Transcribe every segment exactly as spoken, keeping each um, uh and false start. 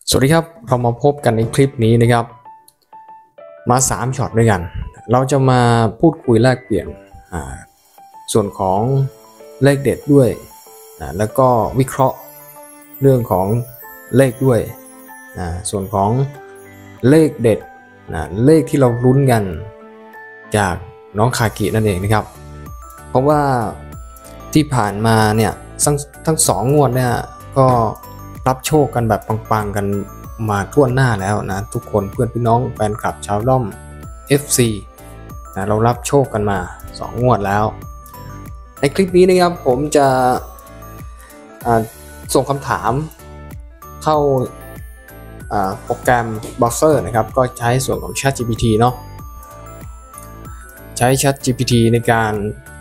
สวัสดีครับเรามาพบกันในคลิปนี้นะครับมาสามช็อตด้วยกันเราจะมาพูดคุยแลกเปลี่ยนส่วนของเลขเด็ดด้วยแล้วก็วิเคราะห์เรื่องของเลขด้วยส่วนของเลขเด็ดเลขที่เราลุ้นกันจากน้องคากินั่นเองนะครับเพราะว่าที่ผ่านมาเนี่ยทั้งทั้งสองงวดเนี่ยก็รับโชคกันแบบปังๆกันมาทั่วหน้าแล้วนะทุกคนเพื่อนพี่น้องแฟนคลับชาวด้อม เอฟ ซี นะเรารับโชคกันมาสองงวดแล้วในคลิปนี้นะครับผมจะส่งคำถามเข้าโปรแกรม Browser นะครับก็ใช้ส่วนของ ChatGPT เนาะใช้ ChatGPT ในการ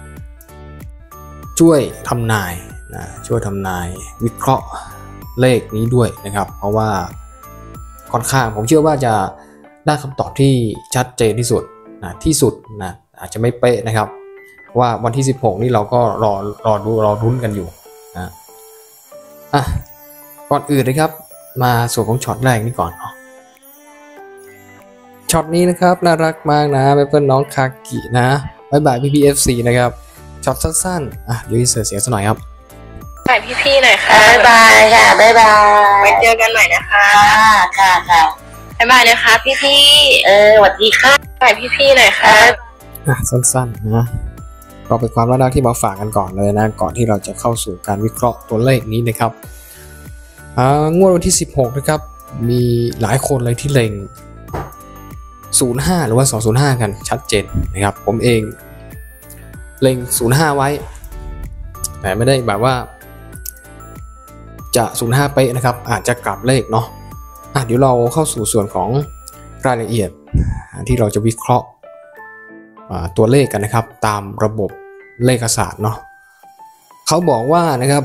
ช่วยทำนายนะช่วยทำนายวิเคราะห์เลขนี้ด้วยนะครับเพราะว่าค่อนข้างผมเชื่อว่าจะได้คำตอบที่ชัดเจนที่สุดนะที่สุดนะอาจจะไม่เป๊ะนะครับว่าวันที่สิบหกนี่เราก็รอรอดูรอรุ้นกันอยู่นะอ่ะก่อนอื่นนะครับมาส่วนของช็อตแรกนี่ก่อนเนาะช็อตนี้นะครับน่ารักมากนะเพื่อนน้องคากินะบ๊ายบายพี่พีเอฟซีนะครับช็อตสั้นๆอ่ะเดี๋ยวอินเสิร์ตเสียงสักหน่อยครับบายพี่ๆหน่อยค่ะบ๊ายบายค่ะบ๊ายบายไว้เจอกันใหม่นะคะค่ะค่ะบ๊ายบายนะคะพี่ๆเออสวัสดีค่ะบายพี่ๆหน่อยค่ะอ่ะสั้นๆนะก็เป็นความน่ารักที่มาฝากกันก่อนเลยนะก่อนที่เราจะเข้าสู่การวิเคราะห์ตัวเลขนี้นะครับอ่างวดวันที่สิบหกนะครับมีหลายคนเลยที่เล็งศูนย์ห้าหรือว่าสองศูนย์ห้ากันชัดเจนนะครับผมเองเล็งศูนย์ห้าไว้แต่ไม่ได้แบบว่าจะศูนย์ห้าเป๊ะนะครับอาจจะกลับเลขเนาะอ่ะเดี๋ยวเราเข้าสู่ส่วนของรายละเอียดที่เราจะวิเคราะห์ตัวเลขกันนะครับตามระบบเลขศาสตร์เนาะเขาบอกว่านะครับ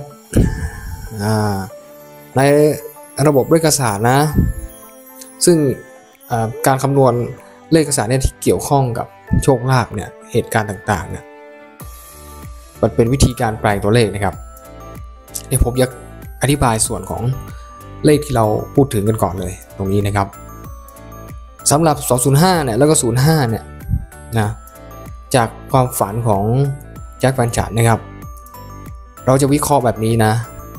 ในระบบเลขศาสตร์นะซึ่งการคำนวณเลขศาสตร์เนี่ยที่เกี่ยวข้องกับโชคลาภเนี่ยเหตุการณ์ต่างๆเนี่ยมันเป็นวิธีการแปลงตัวเลขนะครับเดี๋ยวผมอยากอธิบายส่วนของเลขที่เราพูดถึงกันก่อนเลยตรงนี้นะครับสำหรับสองศูนย์ห้าเนี่ยแล้วก็ศูนย์ห้าเนี่ยนะจากความฝันของแจ็คแฟนฉันนะครับเราจะวิเคราะห์แบบนี้นะ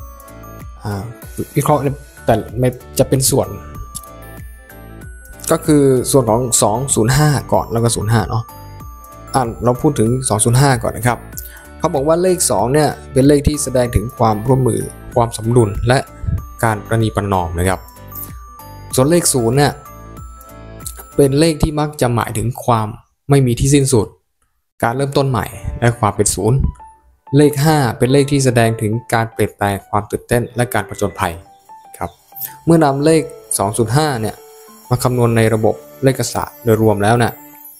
วิเคราะห์แต่ไม่จะเป็นส่วนก็คือส่วนของสองศูนย์ห้าก่อนแล้วก็ศูนย์ห้าเนาะอ่ะเราพูดถึงสองศูนย์ห้าก่อนนะครับเขาบอกว่าเลขสองเนี่ยเป็นเลขที่แสดงถึงความร่วมมือความสมดุลและการประนีประนอมนะครับส่วนเลขศูนย์เนี่ยเป็นเลขที่มักจะหมายถึงความไม่มีที่สิ้นสุดการเริ่มต้นใหม่และความเป็นศูนย์เลขห้าเป็นเลขที่แสดงถึงการเปลี่ยนแปลงความตื่นเต้นและการผจญภัยครับเมื่อนำเลขสองศูนย์ห้าเนี่ยมาคำนวณในระบบเลขศาสตร์โดยรวมแล้วเนี่ย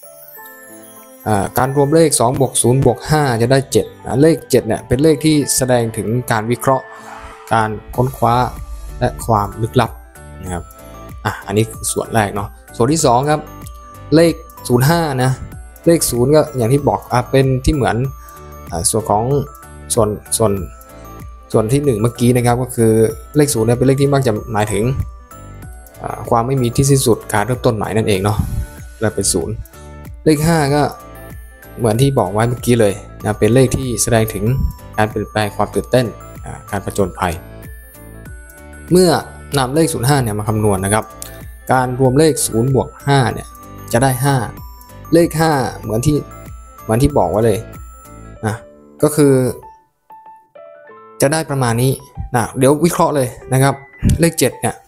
การรวมเลขสองบวกศูนย์บวกห้าจะได้เจ็ดเลขเจ็ดเนี่ยเป็นเลขที่แสดงถึงการวิเคราะห์การค้นคว้าและความลึกลับนะครับอ่ะอันนี้คือส่วนแรกเนาะส่วนที่สองครับเลขศูนย์ห้านะเลขศูนย์ก็อย่างที่บอกอ่ะเป็นที่เหมือนอ่าส่วนของส่วนส่วนส่วนที่หนึ่งเมื่อกี้นะครับก็คือเลขศูนย์เนี่ยเป็นเลขที่มักจะหมายถึงอ่าความไม่มีที่สิ้นสุดการเริ่มต้นใหม่นั่นเองเนาะและเป็นศูนย์เลขห้าก็เหมือนที่บอกไว้เมื่อกี้เลยนะเป็นเลขที่แสดงถึงการเปลี่ยนแปลงความตื่นเต้นการผจญภัยเมื่อนำเลขศูนย์ห้าเนี่ยมาคำนวณนะครับการรวมเลขศูนย์บวกห้าเนี่ยจะได้ห้าเลขห้าเหมือนที่เหมือนที่บอกไว้เลยนะก็คือจะได้ประมาณนี้นะเดี๋ยววิเคราะห์เลยนะครับเลขเจ็ดเนี่ย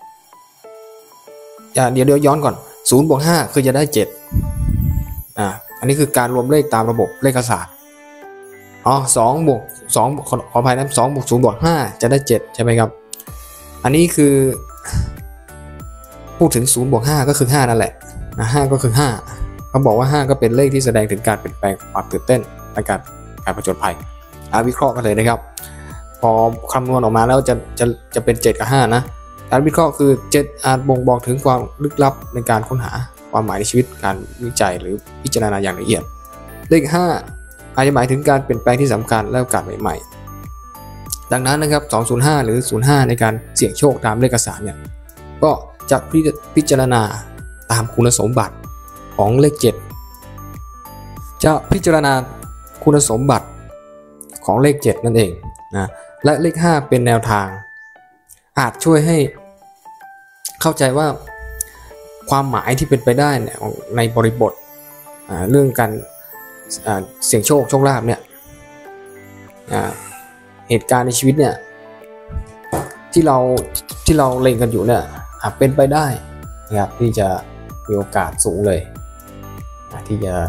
เดี๋ยวเดี๋ยวย้อนก่อนศูนย์บวกห้าคือจะได้เจ็ดอ่าอันนี้คือการรวมเลขตามระบบเลขศาสตร์อ๋อสองบวกสองขออภัยนะสองบวกศูนย์บวกห้าจะได้เจ็ดใช่ไหมครับอันนี้คือพูดถึงศูนย์บวกห้าก็คือห้านั่นแหละนะห้าก็คือห้าเขาบอกว่าห้าก็เป็นเลขที่แสดงถึงการเปลี่ยนแปลงความตื่นเต้นและการการผจญภัยอาวิเคราะห์กันเลยนะครับพอคำนวณออกมาแล้วจะจะจะเป็นเจ็ดกับห้านะการวิเคราะห์คือเจ็ดอาจบ่งบอกถึงความลึกลับในการค้นหาความหมายในชีวิตการวิจัยหรือพิจารณาอย่างละเอียดเลขห้าอาจจะหมายถึงการเปลี่ยนแปลงที่สำคัญและโอกาสใหม่ๆดังนั้นนะครับสองศูนย์ห้าหรือศูนย์ห้าในการเสี่ยงโชคตามเลขศาสตร์เนี่ยก็จะพิจารณาตามคุณสมบัติของเลขเจ็ดจะพิจารณาคุณสมบัติของเลขเจ็ดนั่นเองนะและเลขห้าเป็นแนวทางอาจช่วยให้เข้าใจว่าความหมายที่เป็นไปได้เนี่ยในบริบทเรื่องการเสี่ยงโชคโชคลาภเนี่ยเหตุการณ์ในชีวิตเนี่ยที่เราที่เราเล็งกันอยู่เนี่ยเป็นไปได้นะครับที่จะมีโอกาสสูงเลยที่จะ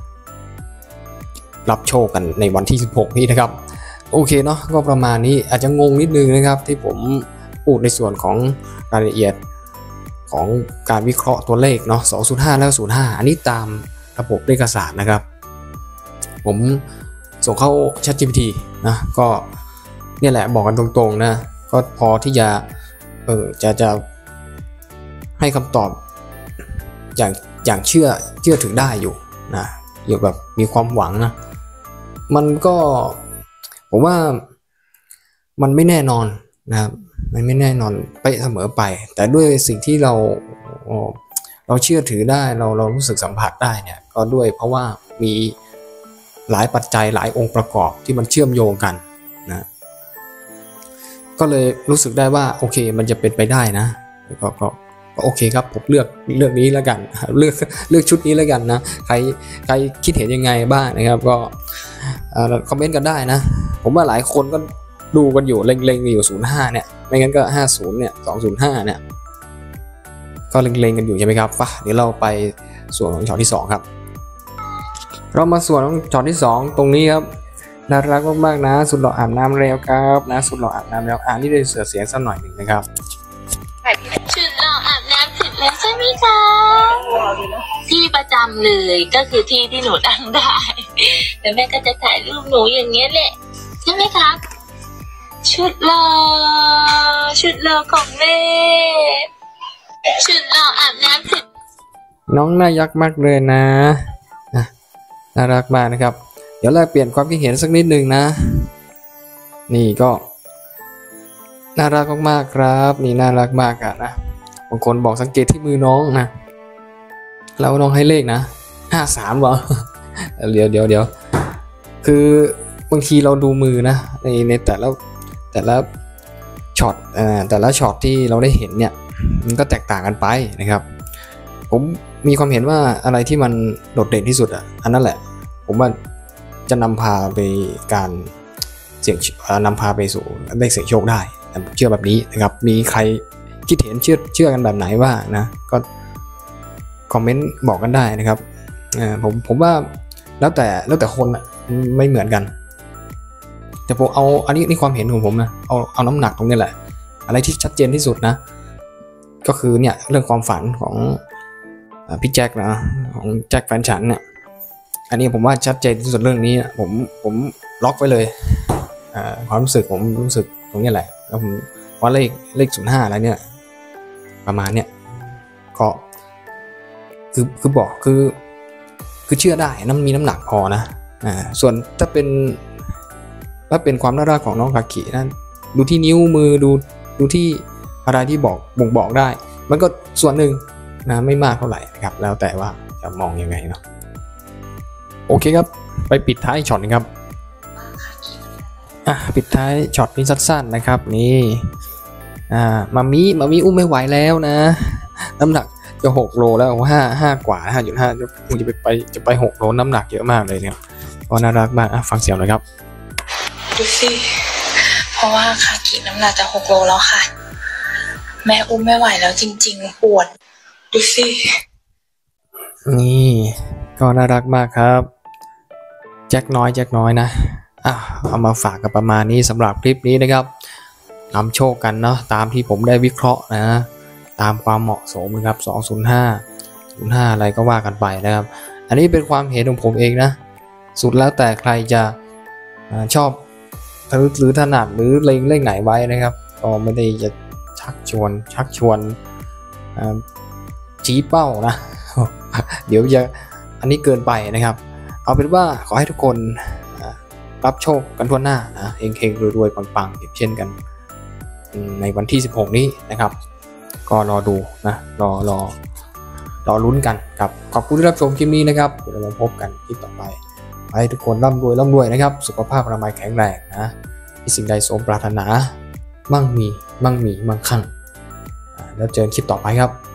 รับโชคกันในวันที่สิบหกนี้นะครับโอเคเนาะก็ประมาณนี้อาจจะงงนิดนึงนะครับที่ผมพูดในส่วนของรายละเอียดของการวิเคราะห์ตัวเลขเนาะสองศูนย์ห้าแล้วศูนย์ห้าอันนี้ตามระบบเลขศาสตร์นะครับผมส่งเข้า แชท จี พี ที นะก็เนี่ยแหละบอกกันตรงๆนะก็พอที่จะเออจะจะให้คำตอบอย่างอย่างเชื่อเชื่อถึงได้อยู่นะอยู่แบบมีความหวังนะมันก็ผมว่ามันไม่แน่นอนนะครับมันไม่แน่นอนไปเสมอไปแต่ด้วยสิ่งที่เราเราเชื่อถือได้เราเรารู้สึกสัมผัสได้เนี่ยก็ด้วยเพราะว่ามีหลายปัจจัยหลายองค์ประกอบที่มันเชื่อมโยงกันนะก็เลยรู้สึกได้ว่าโอเคมันจะเป็นไปได้นะก็ก็โอเคครับผมเลือกเลือกนี้แล้วกันเลือกเลือกชุดนี้แล้วกันนะใครใครคิดเห็นยังไงบ้างนะครับก็คอมเมนต์กันได้นะผมว่าหลายคนก็ดูกันอยู่เล็งๆอยู่ศูนย์ห้าเนี่ยไม่งั้นก็ห้าสิบเนี่ยสองศูนย์ห้าเนี่ยก็เล็งๆกันอยู่ใช่ไหมครับป่ะเดี๋ยวเราไปส่วนของช็อตที่สองครับเรามาส่วนของช็อตที่สองตรงนี้ครับน่ารักมากๆนะสุดหล่ออาบน้ำแล้วครับนะสุดหล่ออาบน้ำแล้วอ่านนี่ได้เสือเสียงสักหน่อยหนึ่งนะครับชุดหล่ออาบน้ำเสร็จแล้วใช่ไหมคะที่ประจำเลยก็คือที่ที่หนูตั้งได้แล้วแม่ก็จะถ่ายรูปหนูอย่างเงี้ยแหละใช่ไหมครับชุดหล่อชุดหล่อของแม่ชุดหล่ออาบน้ำเสร็จน้องน่ารักมากเลยนะน่ารักมากนะครับเดี๋ยวเราเปลี่ยนความคิดเห็นสักนิดนึงนะนี่ก็น่ารักมากๆครับนี่น่ารักมากอะนะบางคนบอกสังเกตที่มือน้องนะแล้วน้องให้เลขนะห้าสามวะเดี๋ยวเดี๋ยวเดี๋ยวคือบางทีเราดูมือนะในในแต่ละแต่ละช็อตอ่าแต่ละช็อตที่เราได้เห็นเนี่ยมันก็แตกต่างกันไปนะครับผมมีความเห็นว่าอะไรที่มันโดดเด่นที่สุดอ่ะอันนั้นแหละผมว่าจะนำพาไปการเสี่ยงนำพาไปสู่เลขเสี่ยงโชคได้ผมเชื่อแบบนี้นะครับมีใครคิดเห็นเชื่อเชื่อกันแบบไหนว่านะก็คอมเมนต์บอกกันได้นะครับผมผมว่าแล้วแต่แล้วแต่คนไม่เหมือนกันแต่ผมเอาอันนี้นี่ความเห็นของผมนะเอาเอาน้ำหนักตรงนี้แหละอะไรที่ชัดเจนที่สุดนะก็คือเนี่ยเรื่องความฝันของพี่แจ็คนะของแจ็คแฟนฉันเนี่ยอันนี้ผมว่าชัดเจนที่สุดเรื่องนี้ผมผมล็อกไว้เลยความรู้สึกผมรู้สึกตรงนี้แหละแล้วผมว่าเลขเลขศูนย์ห้าอะไรเนี่ยประมาณเนี่ยก็คือคือบอกคือคือเชื่อได้น้ำมีน้ำหนักพอนะอ่าส่วนถ้าเป็นถ้าเป็นความน่ารักของน้องคากินะดูที่นิ้วมือดูดูที่อะไรที่บอกบ่งบอกได้มันก็ส่วนหนึ่งนะไม่มากเท่าไหร่นะครับแล้วแต่ว่าจะมองยังไงเนาะโอเคครับไปปิดท้ายช็อตนะครับอ่ะปิดท้ายช็อตนี้สั้นๆนะครับนี่อ่ามามิมามิอุ้มไม่ไหวแล้วนะน้ำหนักจะหกโลแล้วห้าห้ากว่าห้าจุดห้าคงจะไปไปจะไปหกโลน้ำหนักเยอะมากเลยเนี่ยก็น่ารักมากอ่ะฟังเสียงหน่อยครับดูสิเพราะว่าคากิน้ำหนักจะหกโลแล้วค่ะแม่อุ้มไม่ไหวแล้วจริงๆปวดดูสินี่ก็น่ารักมากครับแจ็คน้อยแจ็คน้อยนะอ่ะเอามาฝากกันประมาณนี้สำหรับคลิปนี้นะครับนำโชคกันเนาะตามที่ผมได้วิเคราะห์นะตามความเหมาะสมนะครับสองศูนย์ห้า ศูนย์ห้าอะไรก็ว่ากันไปนะครับอันนี้เป็นความเห็นของผมเองนะสุดแล้วแต่ใครจะชอบหรือถนัดหรือเล็งเลขไหนไว้นะครับก็ไม่ได้จะชักชวนชักชวนชี้เป้านะเดี๋ยวจะอันนี้เกินไปนะครับเอาเป็นว่าขอให้ทุกคนรับโชคกันทั่วหน้านะเฮงๆรวยๆปังๆเช่นกันในวันที่สิบหกนี้นะครับก็รอดูนะรอรอรอลุ้นกันครับขอบคุณที่รับชมคลิปนี้นะครับเดี๋ยวเราพบกันคลิปต่อไปให้ทุกคนร่ำรวยร่ำรวยนะครับสุขภาพอนามัยแข็งแรงนะที่สิ่งใดสมปรารถนามั่งมีมั่งมีมั่งคั่งแล้วเจอกันคลิปต่อไปครับ